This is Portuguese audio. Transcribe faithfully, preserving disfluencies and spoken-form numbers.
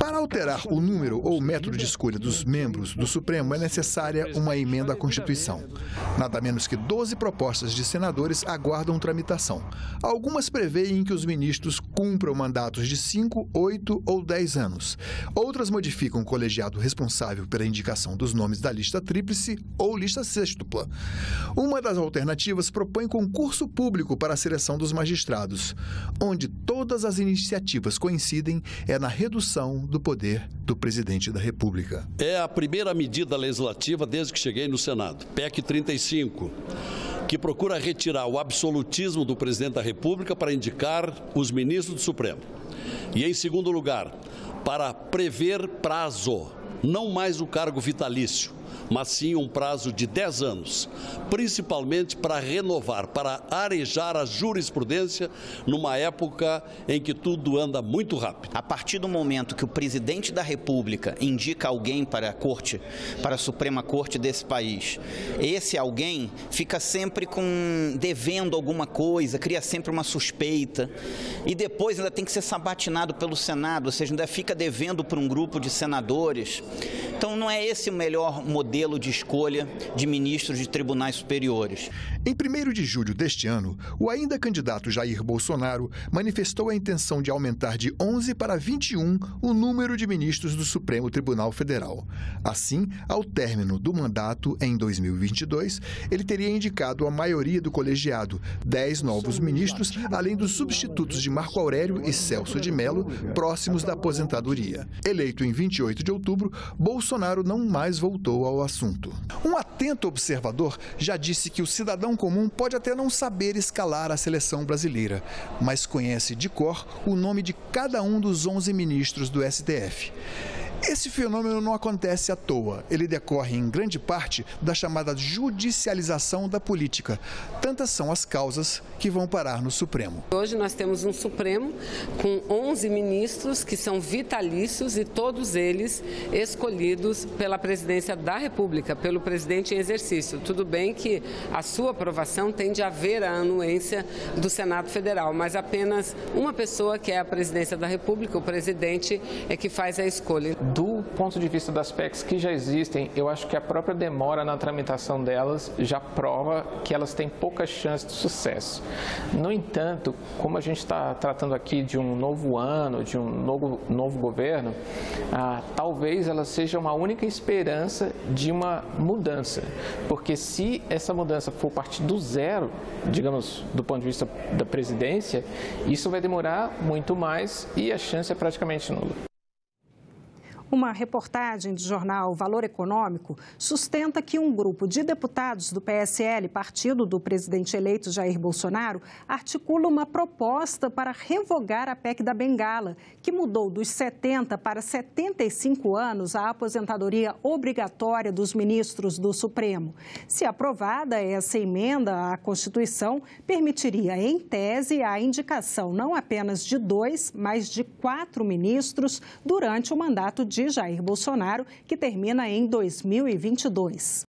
Para alterar o número ou o método de escolha dos membros do Supremo é necessária uma emenda à Constituição. Nada menos que doze propostas de senadores aguardam tramitação. Algumas preveem que os ministros cumpram mandatos de cinco, oito ou dez anos. Outras modificam o colegiado responsável pela indicação dos nomes da lista tríplice ou lista sextupla. Uma das alternativas propõe concurso público para a seleção dos magistrados, onde todas as iniciativas coincidem é na redução do poder do presidente da República. É a primeira medida legislativa desde que cheguei no Senado, P E C trinta e cinco, que procura retirar o absolutismo do presidente da República para indicar os ministros do Supremo. E, em segundo lugar, para prever prazo, não mais o cargo vitalício, mas sim um prazo de dez anos, principalmente para renovar, para arejar a jurisprudência numa época em que tudo anda muito rápido. A partir do momento que o presidente da República indica alguém para a Corte, para a Suprema Corte desse país, esse alguém fica sempre com devendo alguma coisa, cria sempre uma suspeita e depois ainda tem que ser sabatinado pelo Senado, ou seja, ainda fica devendo para um grupo de senadores. Então não é esse o melhor modelo de escolha de ministros de tribunais superiores. Em primeiro de julho deste ano, o ainda candidato Jair Bolsonaro manifestou a intenção de aumentar de onze para vinte e um o número de ministros do Supremo Tribunal Federal. Assim, ao término do mandato, em dois mil e vinte e dois, ele teria indicado a maioria do colegiado, dez novos ministros, além dos substitutos de Marco Aurélio e Celso de Mello, próximos da aposentadoria. Eleito em vinte e oito de outubro, Bolsonaro não mais voltou ao assunto. Um atento observador já disse que o cidadão comum pode até não saber escalar a seleção brasileira, mas conhece de cor o nome de cada um dos onze ministros do S T F. Esse fenômeno não acontece à toa. Ele decorre em grande parte da chamada judicialização da política. Tantas são as causas que vão parar no Supremo. Hoje nós temos um Supremo com onze ministros que são vitalícios e todos eles escolhidos pela presidência da República, pelo presidente em exercício. Tudo bem que a sua aprovação tem de haver a anuência do Senado Federal, mas apenas uma pessoa, que é a presidência da República, o presidente, é que faz a escolha. Do ponto de vista das P E Cs que já existem, eu acho que a própria demora na tramitação delas já prova que elas têm poucas chances de sucesso. No entanto, como a gente está tratando aqui de um novo ano, de um novo, novo governo, ah, talvez ela seja uma única esperança de uma mudança. Porque se essa mudança for partir do zero, digamos, do ponto de vista da presidência, isso vai demorar muito mais e a chance é praticamente nula. Uma reportagem do jornal Valor Econômico sustenta que um grupo de deputados do P S L, partido do presidente eleito Jair Bolsonaro, articula uma proposta para revogar a P E C da Bengala, que mudou dos setenta para setenta e cinco anos a aposentadoria obrigatória dos ministros do Supremo. Se aprovada, essa emenda à Constituição permitiria, em tese, a indicação não apenas de dois, mas de quatro ministros durante o mandato de de Jair Bolsonaro, que termina em dois mil e vinte e dois.